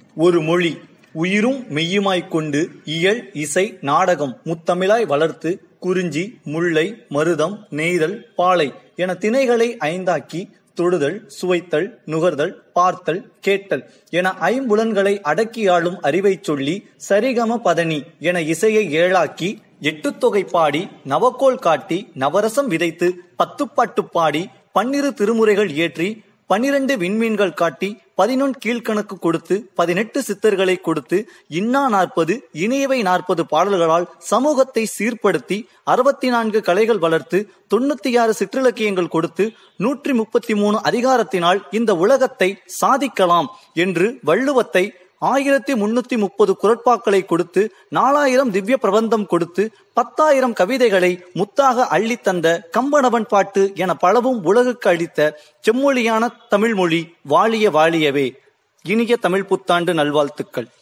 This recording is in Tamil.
ஒரு மொழி உயிரும் மெய்யுமாய்க் கொண்டு இயல் இசை நாடகம் முத்தமிழாய் வளர்த்து குறிஞ்சி முல்லை மருதம் நெய்தல் பாலை என திணைகளை ஐந்தாக்கி தொடுதல் சுவைத்தல் நுகர்தல் பார்த்தல் கேட்டல் என ஐம்புலன்களை அடக்கியாளும் அறிவைச் சொல்லி சரிகம பதனி என இசையை ஏழாக்கி எட்டுத்தொகை பாடி நவக்கோள் காட்டி நவரசம் விதைத்து பத்துப்பாட்டு பாடி 12 திருமுறைகள் ஏற்றி 12 விண்மீன்கள் காட்டி 11 கீழ்கணக்கு கொடுத்து 18 சித்தர்களை கொடுத்து இன்னா 40 இணையவை 40 பாடல்களால் சமூகத்தை சீர்படுத்தி 64 கலைகள் வளர்த்து 96 சிற்றிலக்கியங்கள் கொடுத்து 133 அதிகாரத்தினால் இந்த உலகத்தை சாதிக்கலாம் என்று வள்ளுவத்தை 1330 குறட்பாக்களை கொடுத்து 4000 திவ்ய பிரபந்தம் கொடுத்து 10,000 கவிதைகளை முத்தாக அள்ளித்தந்த கம்பனவன் பாட்டு என பலவும் உலகுக்கு அளித்த செம்மொழியான தமிழ்மொழி வாழிய வாழியவே. இனிய தமிழ் புத்தாண்டு நல்வாழ்த்துக்கள்.